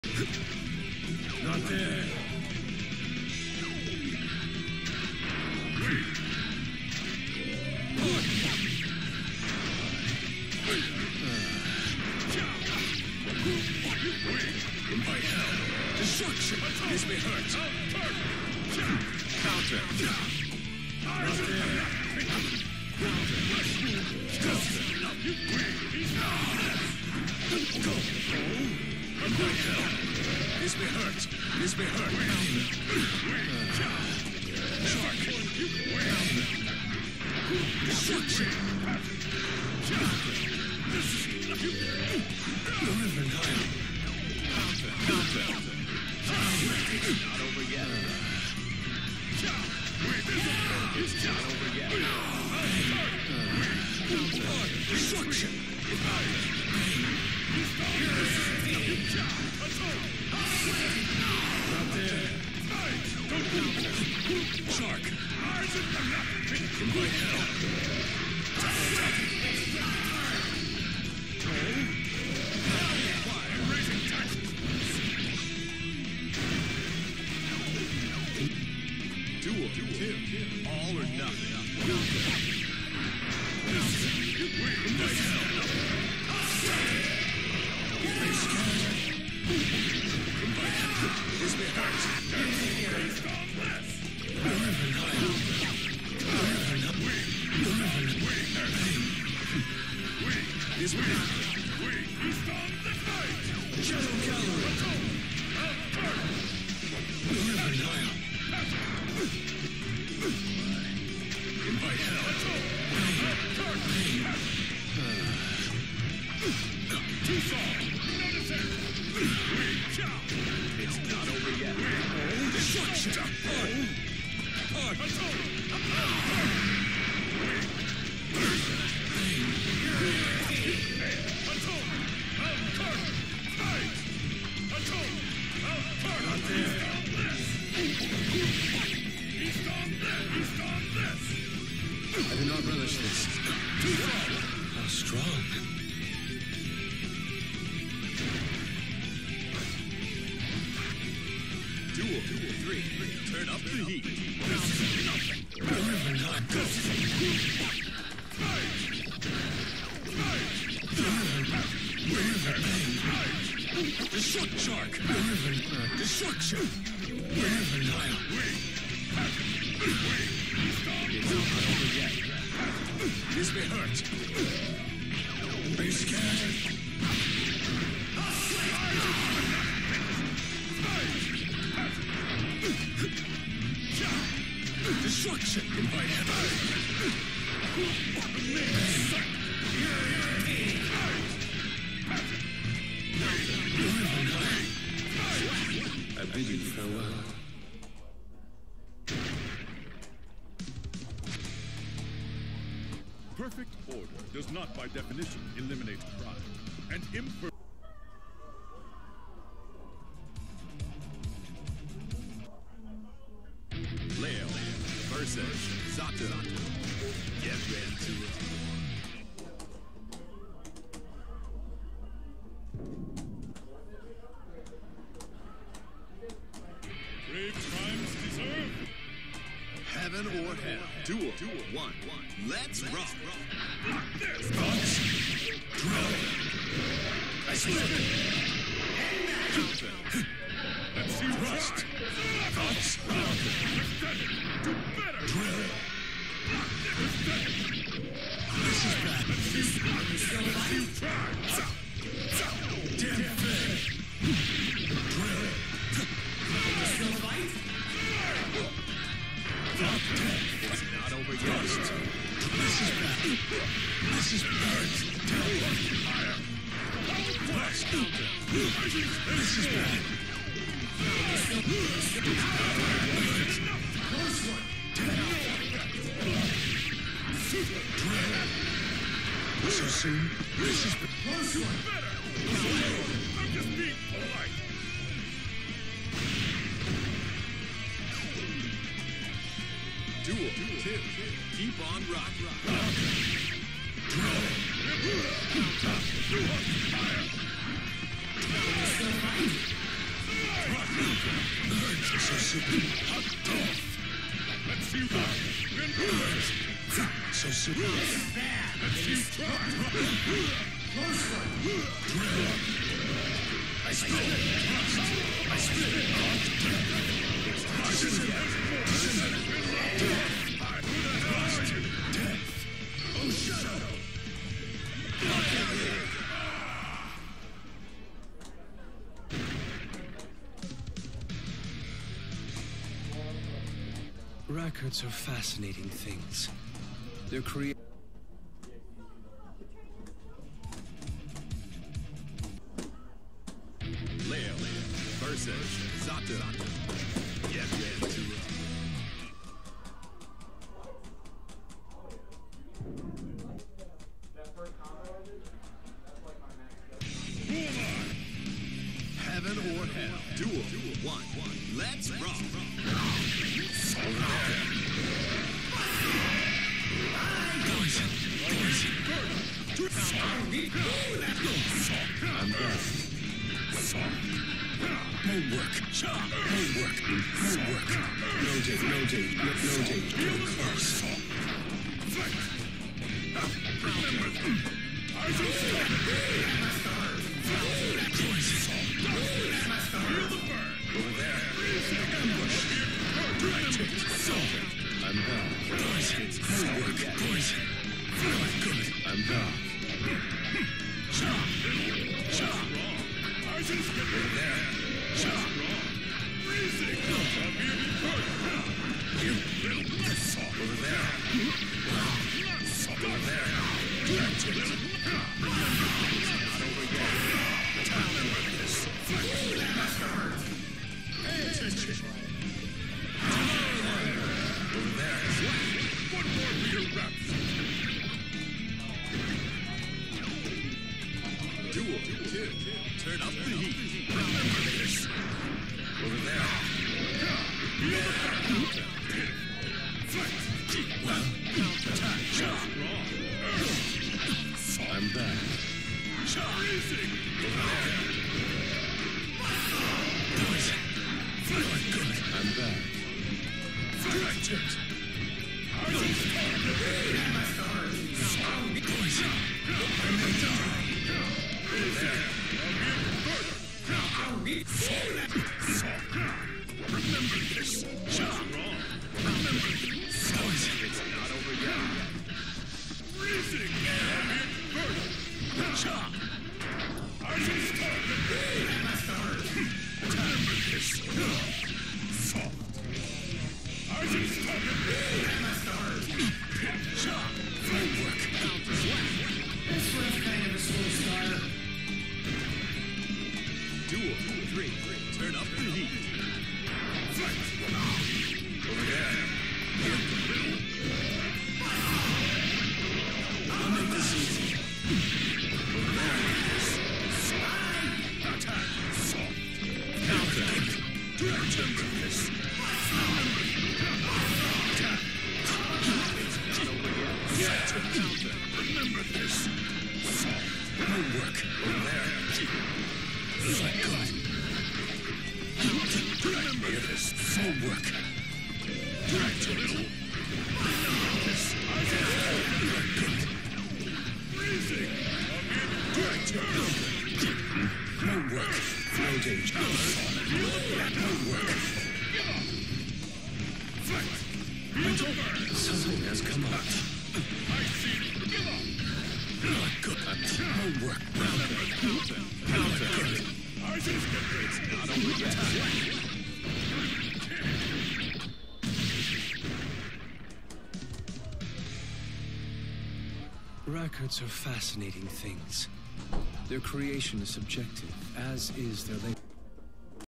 Not there. By hell, destruction! This may hurt. Counter. Not there. Go. By hell, this may hurt. This may hurt. Shark. Destruction. The river Nile. Counter. Not over yet. It's not over yet. Destruction. Not there. Shark. By hell. Duel. All or nothing. This may hurt. This may hurt. Shadow Cavalry. The River Nile. By hell. Too far. It's not over yet. Destruction. Not there. I do not relish this. How strong. Duel 3. Turn up the heat. The river Nile. Destruct Shark. The river Destruction. The river Nile. It's not over yet. This may hurt. Are you scared? Destruction in my head. I bid you farewell. Perfect order does not by definition eliminate crime. And imperfect Leo versus Zato. Get ready to it. brave crimes deserve. Heaven or hell. Duel 1. Let's rock. Thoughts? Drill. I slip it. Let's see Rust. Thoughts? Do better. Drill. This is bad. Let's see try. Damn thing. Drill. Still fight? It's not over yet. Rust. This is bad. This is bad. Higher. Rust. This is bad. Close one. So soon? This is Close one. Better. I'm just being polite. Duel 2. Keep on rocking. Still fight? So simple. Hot dog. Let's see why. So simple. Let's see try. I spit. I spit. Death. Oh, shadow. Records are fascinating things. They're created. Leo versus Sato. Yeah. Heaven or hell. Duel. 1. Let's rock. Over there. Poison. I'm back. Homework. No date. No curse. Over there. Ambush. Direct hit. I'm back. Poison. Homework. Poison. Good. I'm back. Over there. Over there. Direct hit. Pay attention. Over there. One more for your reps. Duel 2. Turn up the heat. Remember this. Over there. I'm back. Good. I'm back. Direct hit. Poison. I may die. Over there. Remember this. Poison. It's not over yet. Freezing. Chop. Remember this. Soft. Chop. Framework. This one's kind of a slow starter. Duel 3. Turn up the heat. Over there. I'll make this easy. Over there. Attack. Soft. Counter. Remember this. Attack. Counter. Remember this. Soft. Homework. Over there. Like good. Remember this. Homework. Direct a little. Remember this. Good. Freezing. Direct a little. Homework. No danger. Homework. Something has come up. I see. Give up. Good. Homework. Counter. It's not over yet. Records are fascinating things. Their creation is subjective, as is their label.